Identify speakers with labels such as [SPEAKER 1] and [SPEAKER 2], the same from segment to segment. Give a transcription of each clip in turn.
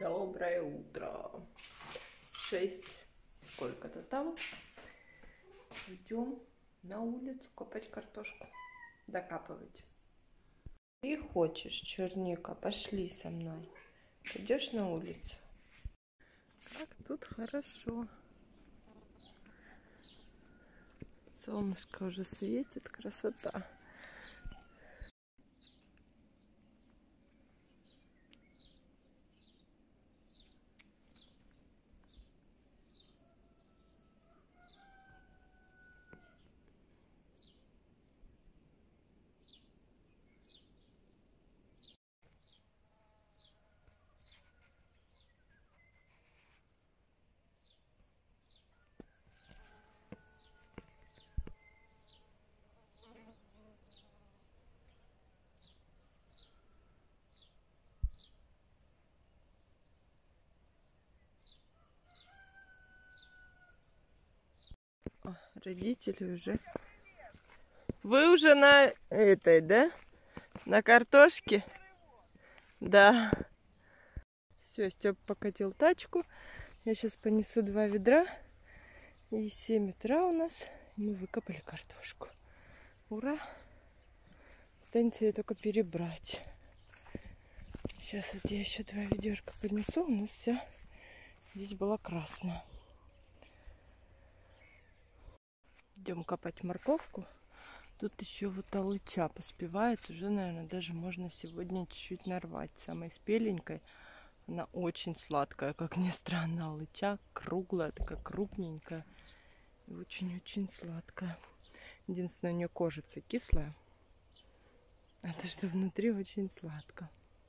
[SPEAKER 1] Доброе утро. 6 сколько-то там. Идем на улицу копать картошку. Докапывать. Ты хочешь, черника? Пошли со мной. Пойдешь на улицу? Как тут хорошо. Солнышко уже светит. Красота. Родители уже. Вы уже на этой, да? На картошке? Да. Все, Степ покатил тачку. Я сейчас понесу 2 ведра. И 7 утра у нас. Мы выкопали картошку. Ура! Останется ее только перебрать. Сейчас вот я еще 2 ведерка поднесу. У нас вся здесь была красная. Идем копать морковку. Тут еще вот алыча поспевает. Уже, наверное, даже можно сегодня чуть-чуть нарвать. Самой спеленькой. Она очень сладкая, как ни странно. Алыча круглая, такая крупненькая. И очень-очень сладкая. Единственное, у нее кожица кислая. А то, что внутри очень сладко.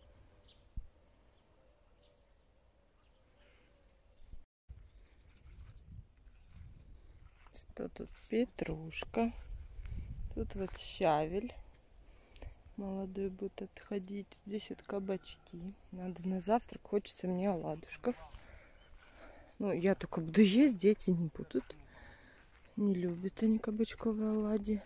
[SPEAKER 1] Что тут? Петрушка. Тут вот щавель. Молодой будет отходить. Здесь вот кабачки. Надо на завтрак. Хочется мне оладушков. Ну, я только буду есть, дети не будут. Не любят они кабачковые оладьи.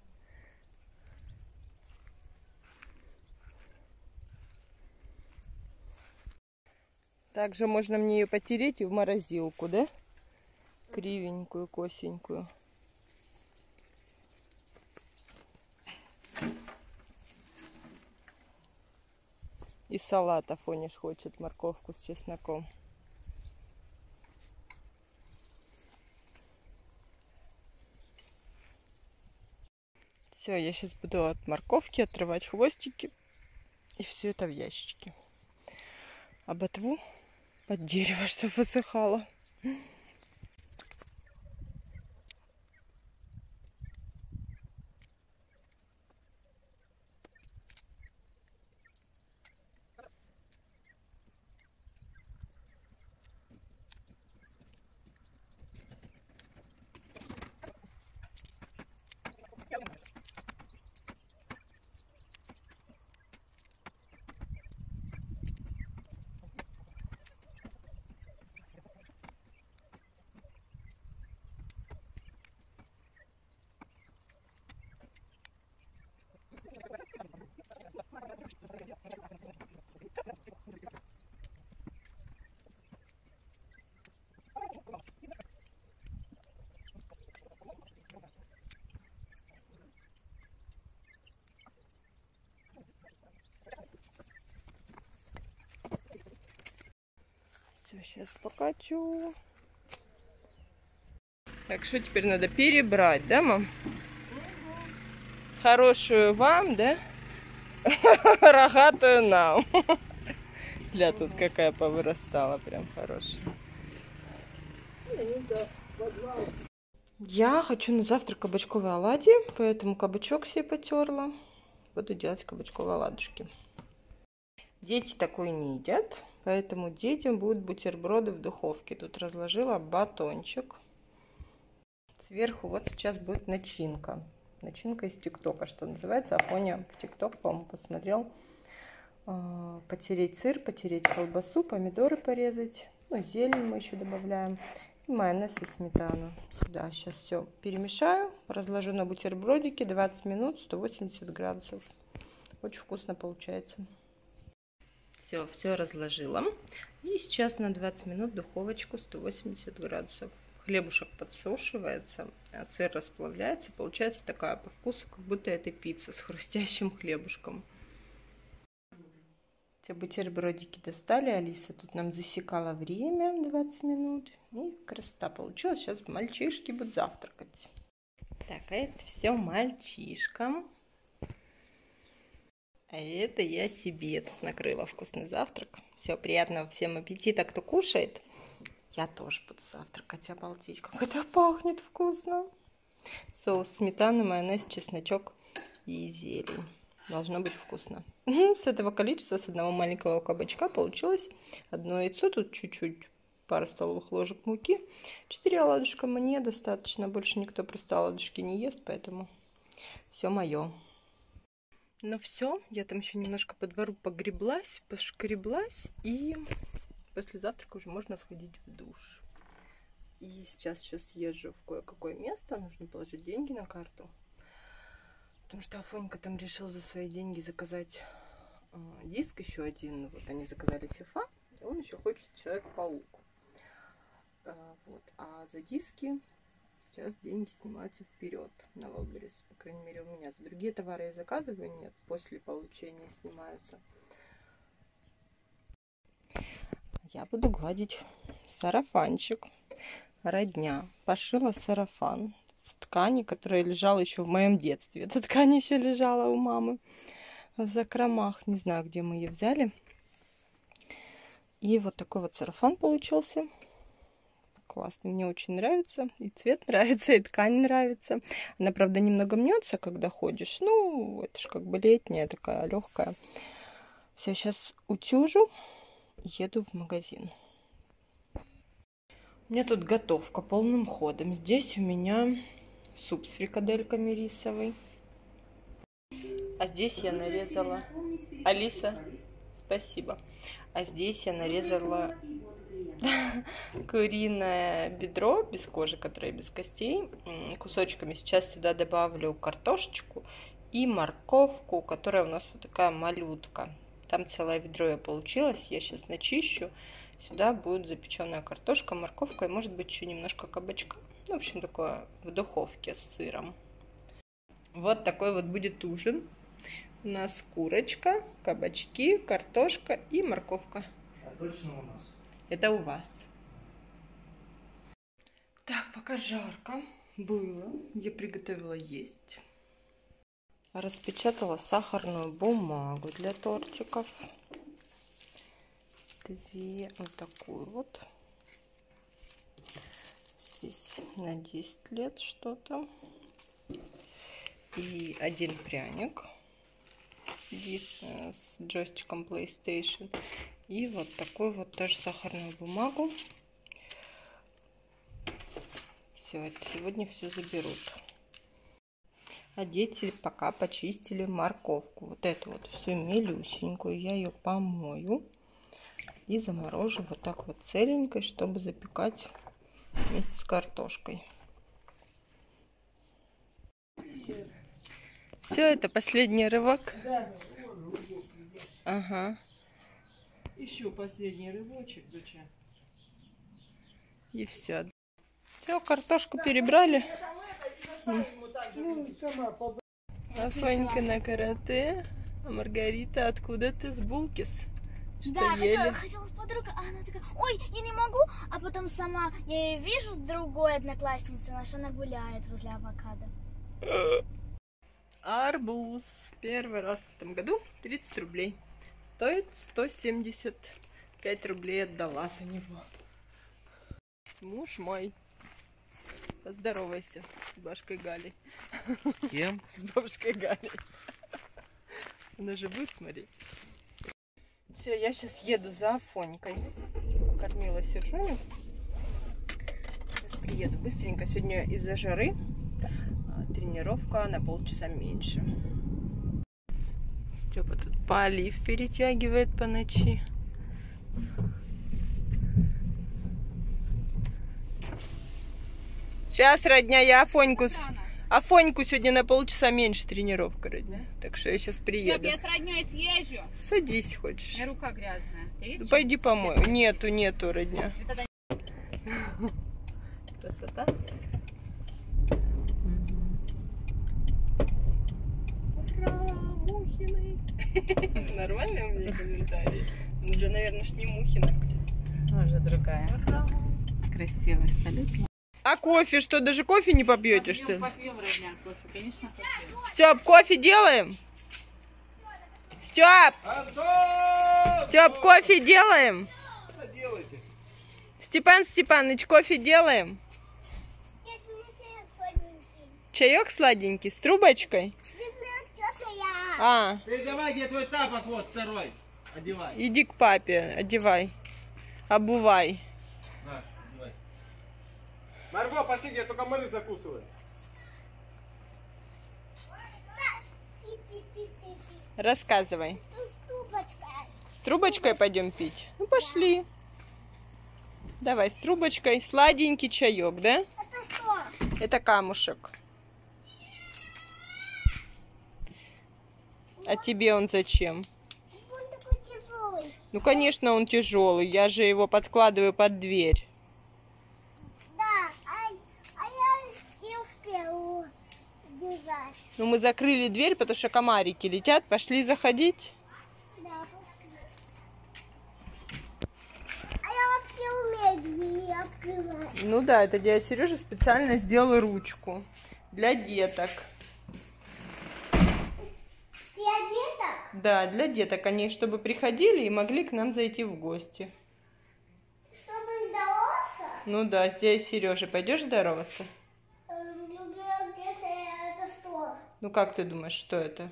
[SPEAKER 1] Также можно мне ее потереть и в морозилку, да? Кривенькую, косенькую. И салат Афониш хочет, морковку с чесноком. Все, я сейчас буду от морковки отрывать хвостики. И все это в ящичке. А ботву под дерево, чтобы высыхало. Все, сейчас покачу. Так, что теперь надо перебрать, да, мам? Хорошую вам, да? Рогатую нам. Бля, тут какая повырастала, прям хорошая. Я хочу на завтрак кабачковые оладьи, поэтому кабачок себе потерла. Буду делать кабачковые оладушки. Дети такое не едят, поэтому детям будут бутерброды в духовке. Тут разложила батончик. Сверху вот сейчас будет начинка. Начинка из ТикТока, что называется. Афоня в ТикТок, по-моему, посмотрел. Потереть сыр, потереть колбасу, помидоры порезать. Ну, зелень мы еще добавляем. И майонез и сметану сюда. Сейчас все перемешаю, разложу на бутербродики. 20 минут, 180 градусов. Очень вкусно получается. Все разложила. И сейчас на 20 минут в духовочку 180 градусов. Хлебушек подсушивается, а сыр расплавляется. Получается такая по вкусу, как будто это пицца с хрустящим хлебушком. Все бутербродики достали. Алиса тут нам засекала время 20 минут. И красота получилась. Сейчас мальчишки будут завтракать. Так, а это все мальчишкам. А это я себе тут накрыла вкусный завтрак. Все, приятного всем аппетита, кто кушает. Я тоже буду завтракать, обалдеть, как это пахнет вкусно. Соус сметана, майонез, чесночок и зелень. Должно быть вкусно. С этого количества, с одного маленького кабачка получилось одно яйцо. Тут чуть-чуть, пару столовых ложек муки. 4 оладушка мне достаточно. Больше никто просто оладушки не ест, поэтому все мое. Ну все, я там еще немножко по двору погреблась, пошкреблась, и после завтрака уже можно сходить в душ. И сейчас съезжу в кое-какое место, нужно положить деньги на карту, потому что Афонька там решил за свои деньги заказать диск еще один. Вот они заказали FIFA, и он еще хочет Человек-паук. Вот. А за диски сейчас деньги снимаются вперед на Wildberries, по крайней мере у меня. За другие товары я заказываю, нет, после получения снимаются. Я буду гладить сарафанчик. Родня пошила сарафан с ткани, которая лежала еще в моем детстве. Эта ткань еще лежала у мамы в закромах. Не знаю, где мы ее взяли. И вот такой вот сарафан получился. Классный, мне очень нравится. И цвет нравится, и ткань нравится. Она, правда, немного мнется, когда ходишь. Ну, это же как бы летняя, такая легкая. Все, сейчас утюжу. Еду в магазин. У меня тут готовка полным ходом. Здесь у меня суп с фрикадельками рисовый. А здесь я нарезала... Алиса, спасибо. А здесь я нарезала куриное бедро без кожи, которое без костей, кусочками. Сейчас сюда добавлю картошечку и морковку, которая у нас вот такая малютка. Там целое ведро я получилось. Я сейчас начищу. Сюда будет запеченная картошка, морковка и, может быть, еще немножко кабачка. В общем, такое в духовке с сыром. Вот такой вот будет ужин. У нас курочка, кабачки, картошка и морковка.
[SPEAKER 2] А точно у нас?
[SPEAKER 1] Это у вас. Так, пока жарко было, я приготовила есть. Распечатала сахарную бумагу для тортиков. 2, вот такую вот. Здесь на 10 лет что-то. И 1 пряник с джойстиком PlayStation. И вот такую вот тоже сахарную бумагу. Все, это сегодня все заберут. А дети пока почистили морковку. Вот эту вот всю мелюсенькую. Я ее помою и заморожу вот так вот целенькой, чтобы запекать вместе с картошкой. Все, это последний рывок.
[SPEAKER 2] Да.
[SPEAKER 1] Ага.
[SPEAKER 2] Еще последний рывочек, доча.
[SPEAKER 1] И все. Все, картошку перебрали. А Фанька на карате. А Маргарита откуда ты? С Булкис? Что
[SPEAKER 3] да,
[SPEAKER 1] ели?
[SPEAKER 3] хотела с подругой, а она такая, ой, я не могу, а потом сама, я ее вижу с другой одноклассницей, наша, она гуляет возле авокадо.
[SPEAKER 1] Арбуз. Первый раз в этом году 30 рублей. Стоит 175 рублей отдала за него. Муж мой. Поздоровайся с бабушкой Галей.
[SPEAKER 2] С кем?
[SPEAKER 1] С бабушкой Галей. Она же будет смотреть. Все, я сейчас еду за Афонькой. Покормила Сержуню. Сейчас приеду быстренько. Сегодня из-за жары тренировка на полчаса меньше. Степа тут полив перетягивает по ночи. Сейчас, родня, я Афоньку А Фоньку сегодня на полчаса меньше тренировка, родня. Так что я сейчас приеду.
[SPEAKER 4] Я с роднёй съезжу.
[SPEAKER 1] Садись, хочешь.
[SPEAKER 4] У меня рука грязная. У тебя есть
[SPEAKER 1] Пойди помой. Нету, родня.
[SPEAKER 4] И тогда
[SPEAKER 1] Красота. Ура, Мухиной. Нормальные у меня комментарии? Он уже, наверное, ж не Мухина будет.
[SPEAKER 4] уже другая.
[SPEAKER 1] Ура.
[SPEAKER 4] Красивый салют.
[SPEAKER 1] А кофе что, даже кофе не попьете, что ли?
[SPEAKER 4] Попьем, родня, кофе, конечно, попьем.
[SPEAKER 1] Степ, кофе делаем? Степ! Степ, кофе делаем? Степан Степаныч, кофе делаем? Чаек сладенький с трубочкой? А,
[SPEAKER 2] Ты давай, где твой тапок, вот второй. Одевай.
[SPEAKER 1] иди к папе, одевай, обувай.
[SPEAKER 2] На, одевай.
[SPEAKER 5] Марго, пошли, где только комары закусывают.
[SPEAKER 1] Рассказывай. С трубочкой пойдем пить? Ну, пошли. Давай, с трубочкой. Сладенький чаек, да?
[SPEAKER 3] Это что?
[SPEAKER 1] Это камушек. А тебе он зачем?
[SPEAKER 3] Он такой тяжелый.
[SPEAKER 1] Ну, конечно, он тяжелый. Я же его подкладываю под дверь.
[SPEAKER 3] Да, а я не успела держать.
[SPEAKER 1] Ну, мы закрыли дверь, потому что комарики летят. Пошли заходить.
[SPEAKER 3] Да, пошли. А я вообще умею двери открывать.
[SPEAKER 1] Ну да, это дядя Сережа специально сделал ручку для деток.
[SPEAKER 3] Для деток?
[SPEAKER 1] Да, для деток. Они чтобы приходили и могли к нам зайти в гости.
[SPEAKER 3] Чтобы здороваться?
[SPEAKER 1] Ну да, с дядей Сережей пойдешь здороваться?
[SPEAKER 3] Люблю это что?
[SPEAKER 1] Ну как ты думаешь, что это?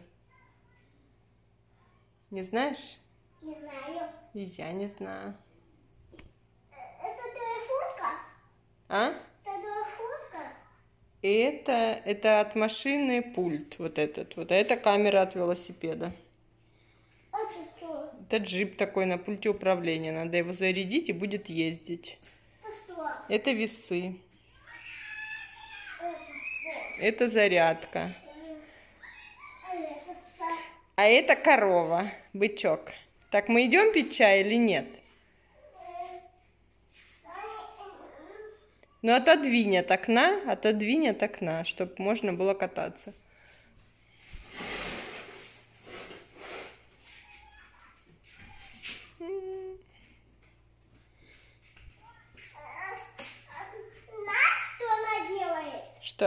[SPEAKER 1] Не знаешь?
[SPEAKER 3] Не знаю.
[SPEAKER 1] И я не знаю.
[SPEAKER 3] Это телефонка?
[SPEAKER 1] А?
[SPEAKER 3] Это телефонка?
[SPEAKER 1] И это от машины пульт, вот этот. Вот, а это камера от велосипеда.
[SPEAKER 3] Это что?
[SPEAKER 1] Это джип такой на пульте управления. Надо его зарядить и будет ездить.
[SPEAKER 3] Это что?
[SPEAKER 1] Это весы.
[SPEAKER 3] Это что?
[SPEAKER 1] Это зарядка.
[SPEAKER 3] А это что?
[SPEAKER 1] А это корова, бычок. Так, мы идем пить чай или нет? Ну, отодвинь от окна, чтобы можно было кататься.
[SPEAKER 3] Нас что она делает?
[SPEAKER 1] Что?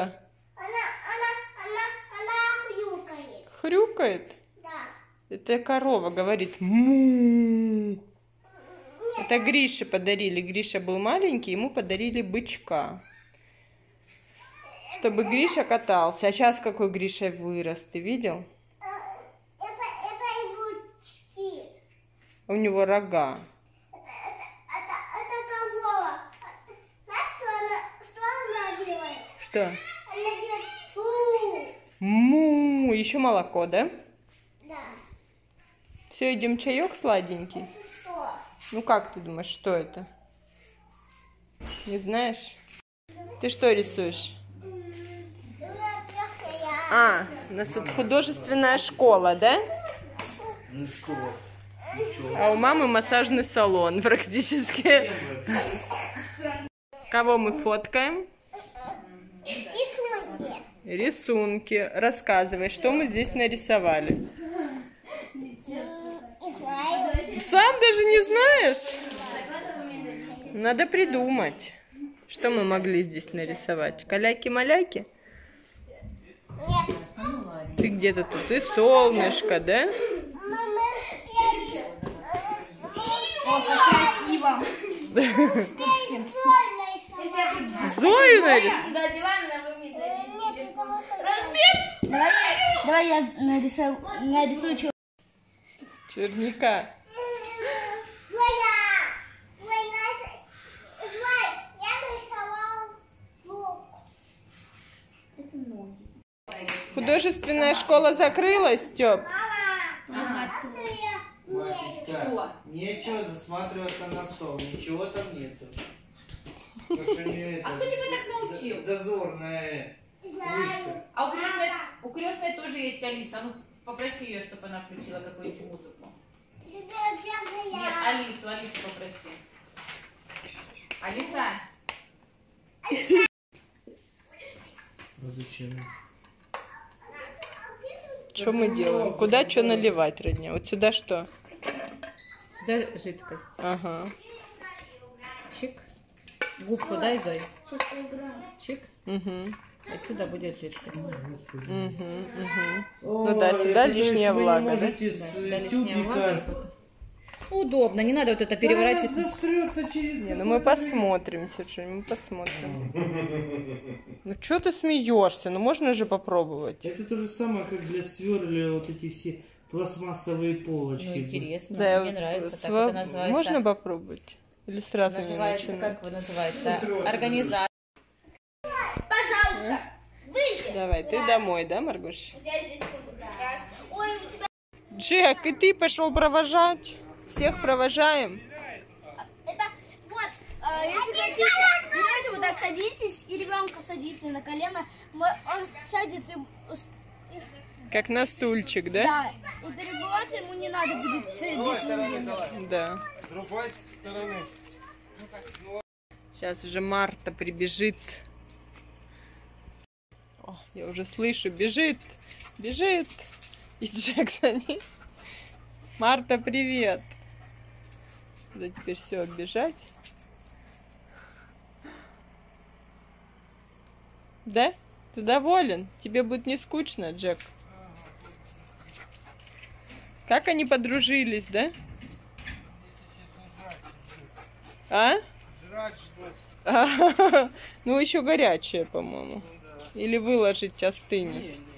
[SPEAKER 3] Она хрюкает.
[SPEAKER 1] Хрюкает?
[SPEAKER 3] Да.
[SPEAKER 1] Это корова говорит му.
[SPEAKER 3] Нет,
[SPEAKER 1] Это Грише подарили. Гриша был маленький, ему подарили бычка. Чтобы Гриша катался. А сейчас какой Гриша вырос, ты видел?
[SPEAKER 3] это его чки.
[SPEAKER 1] У него рога.
[SPEAKER 3] Это корова. Знаешь, что она делает?
[SPEAKER 1] Что?
[SPEAKER 3] Она делает фу.
[SPEAKER 1] Му. Еще молоко, да?
[SPEAKER 3] Да.
[SPEAKER 1] Все, идем чаек сладенький.
[SPEAKER 3] Это что?
[SPEAKER 1] Ну как ты думаешь, что это? Не знаешь? Ты что рисуешь? А, у нас тут художественная школа, да?
[SPEAKER 2] Ну что?
[SPEAKER 1] А у мамы массажный салон практически. Кого мы фоткаем?
[SPEAKER 3] Рисунки.
[SPEAKER 1] Рисунки. Рассказывай, что мы здесь нарисовали.
[SPEAKER 3] И слайд.
[SPEAKER 1] Сам даже не знаешь? Надо придумать. Что мы могли здесь нарисовать? Каляки-маляки?
[SPEAKER 3] Нет.
[SPEAKER 1] Ты где-то тут и солнышко, да?
[SPEAKER 3] Мама, я...
[SPEAKER 6] О, как красиво!
[SPEAKER 1] Зою нарисовать?
[SPEAKER 6] Сюда диван на
[SPEAKER 3] Нет, это вот
[SPEAKER 6] Разбег! Давай я нарисую человека.
[SPEAKER 1] Черника.
[SPEAKER 3] я нарисовал лук.
[SPEAKER 1] Художественная школа закрылась, Степ?
[SPEAKER 3] Мама,
[SPEAKER 2] Машечка, нечего засматриваться на стол, ничего там нету. Потому что
[SPEAKER 4] А кто тебя так научил?
[SPEAKER 2] Дозорная.
[SPEAKER 4] А у крестной тоже есть Алиса. Ну, попроси ее, чтобы она включила какую-нибудь музыку. Нет, Алису попроси. Алиса.
[SPEAKER 2] А зачем?
[SPEAKER 1] Что мы делаем? Куда что наливать, родня? Вот сюда что?
[SPEAKER 4] Сюда жидкость.
[SPEAKER 1] Ага.
[SPEAKER 4] Чик. Губку дай, Зой. Чик.
[SPEAKER 1] Угу.
[SPEAKER 4] А сюда будет жидкость.
[SPEAKER 1] Ну да, сюда лишняя влага, да?
[SPEAKER 4] Да, лишняя влага. Удобно, не надо вот это переворачивать.
[SPEAKER 2] Засрется через...
[SPEAKER 1] Не, ну мы посмотрим, Сержень, мы посмотрим. Ну что ты смеешься? Ну можно же попробовать.
[SPEAKER 2] Это то же самое, как для сверля вот эти все пластмассовые полочки.
[SPEAKER 4] Ну, интересно,
[SPEAKER 1] Да,
[SPEAKER 4] мне нравится. Так
[SPEAKER 1] сва-
[SPEAKER 4] это называется.
[SPEAKER 1] Можно попробовать? Или сразу
[SPEAKER 4] Называется,
[SPEAKER 1] не начинать?
[SPEAKER 4] как его называется? Организация.
[SPEAKER 6] Пожалуйста, выйди.
[SPEAKER 1] Давай, ты домой, да, Маргош?
[SPEAKER 6] У тебя 2 секунды. Раз. Ой, у тебя...
[SPEAKER 1] Джек, и ты пошел провожать? Всех провожаем?
[SPEAKER 6] Это вот, если хотите, берете вот так, садитесь, и ребенка садите на колено. Он сядет и...
[SPEAKER 1] Как на стульчик, да?
[SPEAKER 6] Да, и перебываться ему не надо будет садиться на землю.
[SPEAKER 1] Да.
[SPEAKER 5] С другой стороны.
[SPEAKER 1] Сейчас уже Марта прибежит. О, я уже слышу, бежит, бежит. И Джек за ней. Марта, привет. Надо теперь все оббежать. Да? Ты доволен? Тебе будет не скучно, Джек? Как они подружились, да? А?
[SPEAKER 5] Жрать что?
[SPEAKER 1] Ну, еще горячее, по-моему. Или выложить остынет.